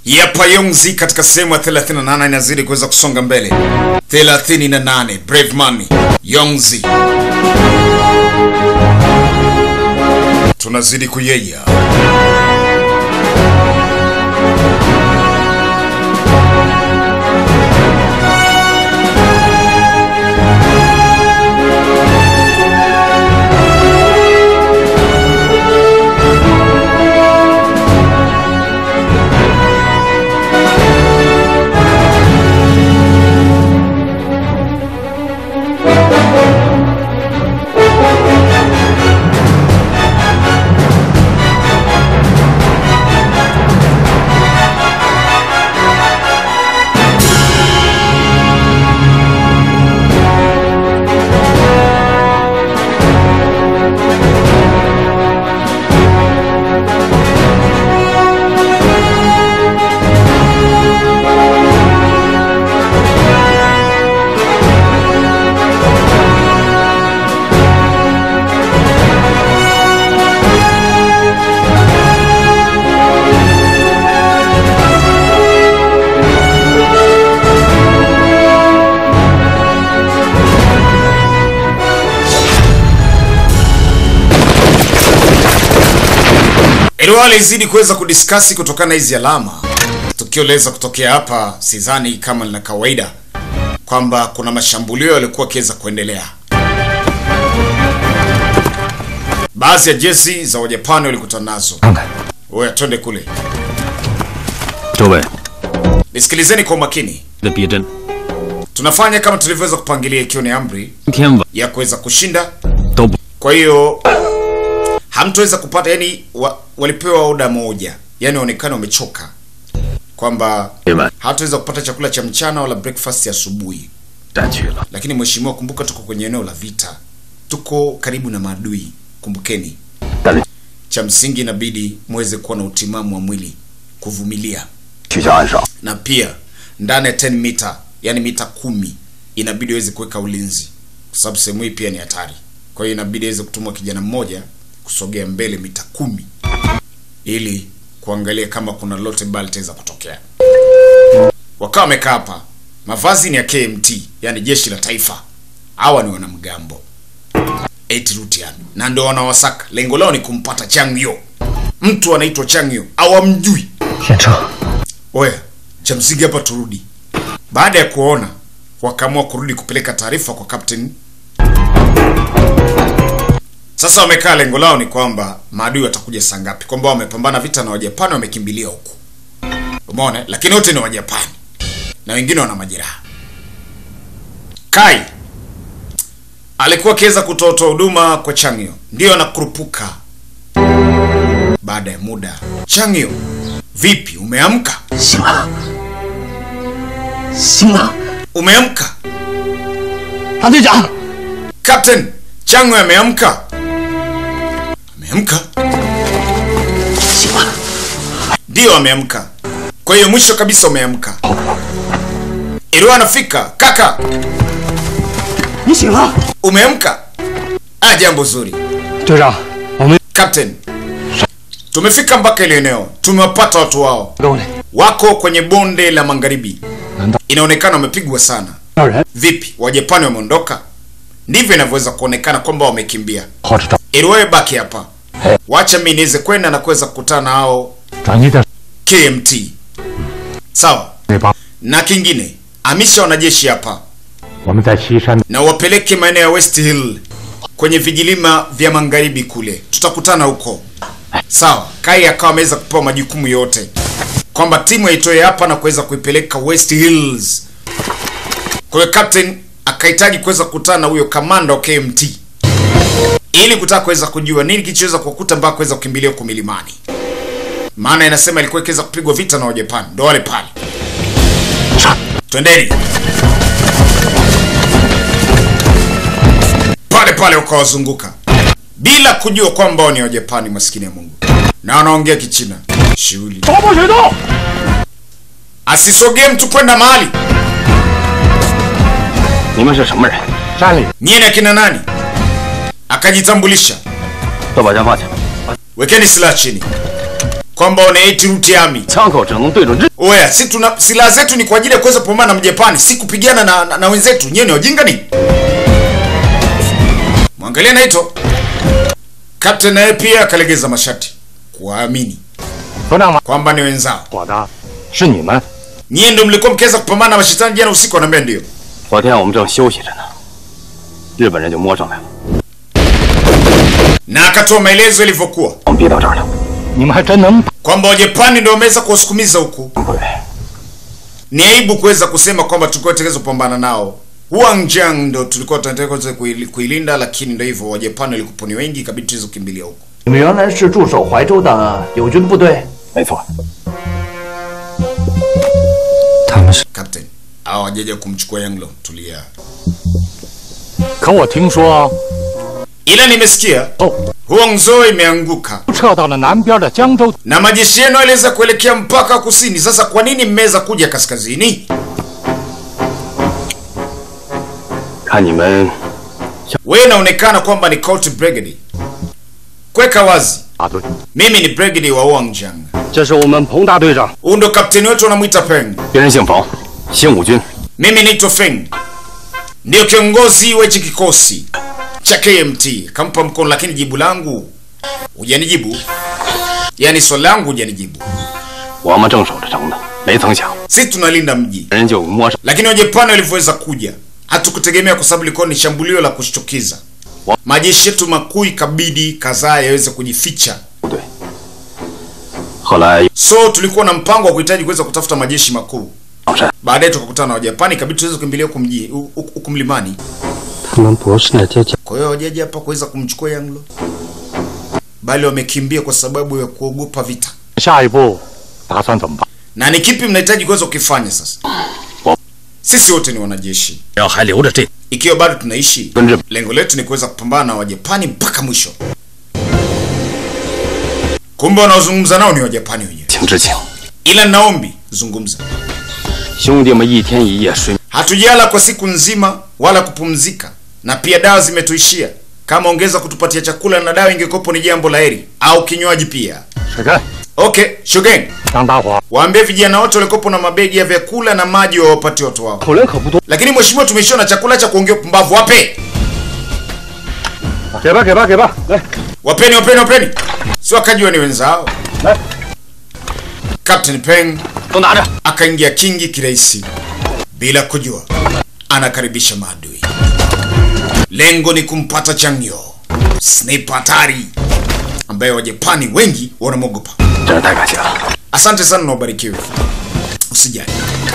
Yapa Yongzi katika sehemu ya 38 inazidi kuweza kusonga mbele. 38 Brave Money Yongzi. Tunazidi kuyeya. Wale zidi kuweza kudiskasi kutokana hizi alama. Tukio leza kutokea hapa sidhani kama lina kawaida kwamba kuna mashambulio yalikuwa kiweza kuendelea. Baadhi ya jezi za Wajapani walikutana nazo. Wewe twende kule. Towe. Nisikilizeni kwa makini. Tunafanya kama tulivyoweza kupangilia ikiwa ni amri ya kuweza kushinda. Kwa hiyo hamtoweza kupata, yani walipewa oda moja, yani waonekana wamechoka kwamba hataweza kupata chakula cha mchana wala breakfast ya asubuhi. Lakini mheshimiwa, kumbuka tuko kwenye eneo la vita, tuko karibu na maadui, kumbukeni. Cha msingi inabidi muweze kuwa na utimamu wa mwili, kuvumilia. Na pia ndani ya 10 mita, yani mita 10, inabidi uweze kuweka ulinzi kwa sababu sehemu hii pia ni hatari. Kwa hiyo inabidi aweze kutumwa kijana mmoja kusogea mbele mita 10 ili kuangalia kama kuna lote bali taweza kutokea. Wakawa wamekaa hapa. Mavazi ni ya KMT, yani jeshi la taifa. Hawa ni wanamgambo 8 Rutian na ndio wanawasaka. Lengo lao ni kumpata Changyo. Mtu anaitwa Changyo hawamjui. Oya, cha msingi hapa turudi. Baada ya kuona, wakaamua kurudi kupeleka taarifa kwa captain. Sasa wamekaa, lengo lao ni kwamba maadui watakuja saa ngapi, kwamba wamepambana vita na Wajapani wamekimbilia huko. Umeona? Lakini wote ni Wajapani na wengine wana majeraha. Kai alikuwa kiweza kutoa huduma kwa Changyo, ndio anakurupuka. Baada ya muda, Changyo, vipi umeamka? Sima. Umeamka? Adija. Captain, Changyo ameamka. Ameamka? Sima. Ndio ameamka. Kwa hiyo mwisho kabisa umeamka. Irua anafika, kaka. Nisima. Umeamka? Jambo zuri. Captain, tumefika mpaka ile eneo. Tumewapata watu wao. Wako kwenye bonde la magharibi. Inaonekana wamepigwa sana. Vipi, Wajapani wameondoka? Ndivyo inavyoweza kuonekana kwamba wamekimbia. Irua baki hapa. Wacha mimi niweze kwenda na kuweza kukutana na hao KMT. Sawa. Na kingine, amisha wanajeshi hapa na wapeleke maeneo ya West Hill kwenye vijilima vya magharibi kule. Tutakutana huko. Sawa. Kai akawa ameweza kupewa majukumu yote kwamba timu itoe hapa na kuweza kuipeleka West Hills. Kwa hiyo captain akahitaji kuweza kukutana na huyo kamanda wa KMT ili kutaka kuweza kujua nini kilichoweza kukuta mpaka kuweza kukimbilia huko milimani. Maana inasema ilikuwa ikiweza kupigwa vita na Wajapani. Ndio wale pale. Twendeni. Pale pale ukawazunguka bila kujua kwamba ni Wajapani, maskini ya Mungu. Na wanaongea Kichina. Shughuli. Asisogee mtu kwenda mahali. Nyie ni akina nani? Akajitambulisha. Wekeni silaha chini. kwamba unaiti Ruti Army. Oya, si tuna silaha zetu ni kwa ajili ya kuweza kupambana na Mjapani, si kupigana na wenzetu. Nyewe ni wajinga ni? Mwangalia Naito. Captain naye pia akalegeza mashati. Kuamini kwamba ni wenzao. Nyie ndio mlikuwa mkiweza kupambana na mashetani jana usiku, anambia ndio. Na akatoa maelezo ilivyokuwa. Kwamba Wajapani ndio wameweza kuwasukumiza huku. Ni aibu kuweza kusema kwamba tulikuwa tunaweza kupambana nao. Huangjiang ndio tulikuwa tunataka kuilinda, lakini ndio hivyo, Wajapani walikuwa ni wengi, ikabidi tuweze kukimbilia huko. Captain, hao wajeje kumchukua Yanglo, tulia. Ila nimesikia Huangzhou imeanguka na majeshi yenu yaliweza kuelekea mpaka kusini. Sasa kwa nini mmeweza kuja kaskazini? Wewe unaonekana kwamba ni Court Brigade. Kweka wazi, mimi ni Brigade wa Huangjiang. Huyu ndo kapteni wetu, anamuita Peng. Mimi naitwa Feng, ndio kiongozi wa hichi kikosi cha KMT. Kampa mkono, lakini jibu langu hujanijibu. Yani swali langu hujanijibu. Sisi tunalinda mji, lakini Wajapani walivyoweza kuja hatukutegemea, kwa sababu ilikuwa ni shambulio la kushtukiza. Majeshi yetu makuu ikabidi kadhaa yaweze kujificha. So tulikuwa na mpango wa kuhitaji kuweza kutafuta majeshi makuu. Baadaye tukakutana na Wajapani, ikabidi tuweze kukimbilia huko mlimani. Kwa hiyo wajaji hapa kuweza kumchukua Yanglo, bali wamekimbia kwa sababu ya kuogopa vita. Na ni kipi mnahitaji kuweza kukifanya sasa? Sisi wote ni wanajeshi. Ikiwa bado tunaishi, lengo letu ni kuweza kupambana na Wajapani mpaka mwisho. Kumbe wanaozungumza nao ni Wajapani wenyewe. Ila naombi zungumza. Hatujala kwa siku nzima wala kupumzika, na pia dawa zimetuishia. Kama ongeza kutupatia chakula na dawa ingekopo ni jambo la heri, au kinywaji pia. Okay, Shogen. Waambie vijana wote walikopo na mabegi ya vyakula na maji wawapatie watu wao. Lakini mheshimiwa, tumeishiwa na chakula cha kuongea pumbavu. Wape. Wapeni. Si wakajua ni wenzao. Captain Peng akaingia kingi kirahisi bila kujua anakaribisha maadui. Lengo ni kumpata Changyo, sniper hatari ambaye Wajapani wengi wanamogopa. Asante sana na ubarikiwe. Usijali.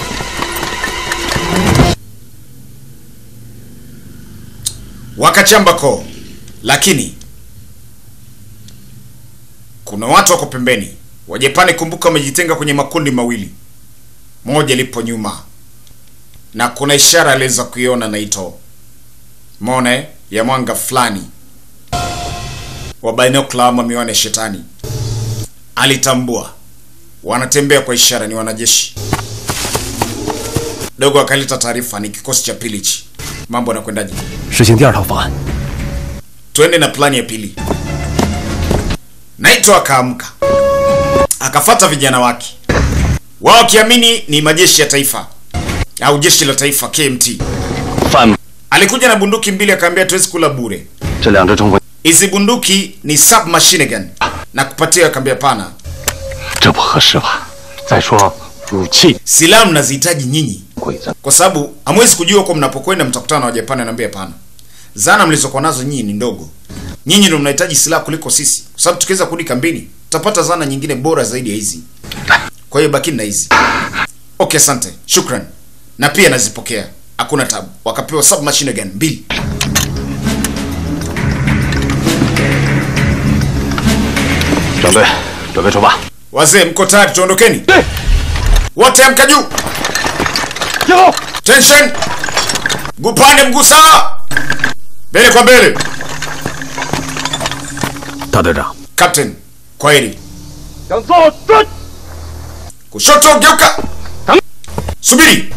Wakachamba ko, lakini kuna watu wako pembeni. Wajapani, kumbuka, wamejitenga kwenye makundi mawili. Moja lipo nyuma, na kuna ishara aliweza kuiona Naito, mone ya mwanga fulani wa binocular ama miwani ya shetani. Alitambua wanatembea kwa ishara, ni wanajeshi. Dogo akaleta taarifa, ni kikosi cha pilichi. Mambo yanakwendaje? Twende na plani ya pili. Naito akaamka, akafuata vijana wake, wao kiamini ni majeshi ya taifa au jeshi la taifa KMT. Alikuja na bunduki mbili, akaambia tuwezi kula bure. Hizi bunduki ni submachine gun na kupatia, akaambia pana. Silaha mnazihitaji nyinyi, kwa sababu hamwezi kujua kwa mnapokwenda mtakutana na Wajapani. Anambia pana. Zana mlizokuwa nazo nyinyi ni ndogo. Nyinyi ndio mnahitaji silaha kuliko sisi, kwa sababu tukiweza kurudi kambini tutapata zana nyingine bora zaidi ya hizi. Kwa hiyo bakini na hizi. Okay, asante. Shukran. Na pia nazipokea. Hakuna tabu. Wakapewa submachine gun mbili. Wazee, mko tayari tuondokeni? Wote amka juu. Tension. Gupande mguu sawa. Mbele kwa mbele. Captain, kwaheri. Kushoto geuka. Subiri.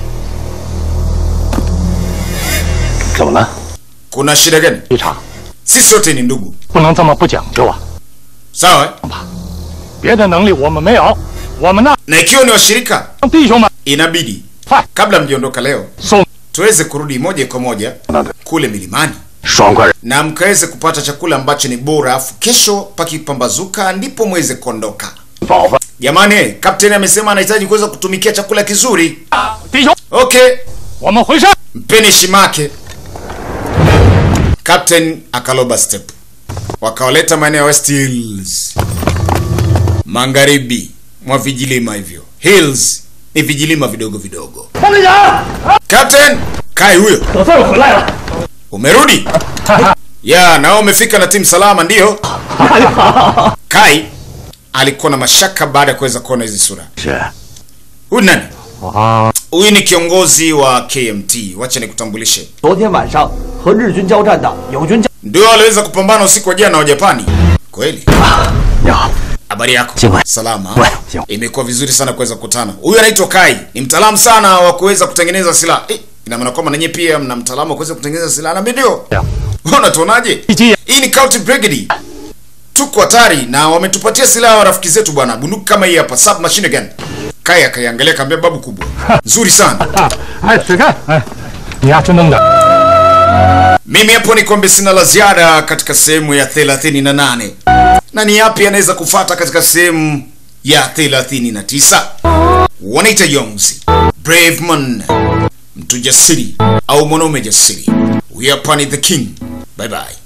Kuna shida gani? Sisi wote ni ndugu. Sawa? 别的能力我们没有，我们呢 Na ikiwa ni washirika, 弟兄们 inabidi 快 kabla mjiondoka leo 送 tuweze kurudi moja kwa moja kule milimani 爽快人 na mkaweze kupata chakula ambacho ni bora, afu kesho pakipambazuka ndipo mweze kuondoka. 饱饭。 Jamani, kapteni amesema anahitaji kuweza kutumikia chakula kizuri. 弟兄， Okay, 我们回山。 mpeni shimake. Captain akaloba step. Wakawaleta maeneo ya West Hills, magharibi mwa vijilima hivyo. Hills ni vijilima vidogo vidogo. 方队长， Captain, Kai huyo. 我算是回来了。 Umerudi? Ya, na umefika na timu salama ndio? Kai alikuwa na mashaka baada ya kuweza kuona hizi sura. 是 Huyu nani? 啊， Huyu ni kiongozi wa KMT. Wacha nikutambulishe. 昨天晚上和日军交战的友军将 Ndio aliweza kupambana usiku wa jana wa Japani. Kweli? 你好， Habari yako? Jema. Salama. Jema. Imekuwa vizuri sana kuweza kukutana. Huyu anaitwa Kai. Ni mtaalamu sana wa kuweza kutengeneza silaha. Ina maana kwamba nanyi pia mna mtaalamu wa kuweza kutengeneza silaha na ndio. Yeah. Unatuonaje? Hii ni County Brigade. Tuko hatari na wametupatia silaha wa rafiki zetu bwana. Bunduki kama hii hapa, submachine gun. Kai akaiangalia kaambia babu kubwa. Nzuri sana. 哎，水看，哎，你呀真能打。 Mimi hapo ni kwamba sina la ziada katika sehemu ya 38. Na ni yapi anaweza kufuata katika sehemu ya 39? Wanaita Yongzi, brave man, mtu jasiri au mwanaume jasiri. We are Pani the King. Bye bye.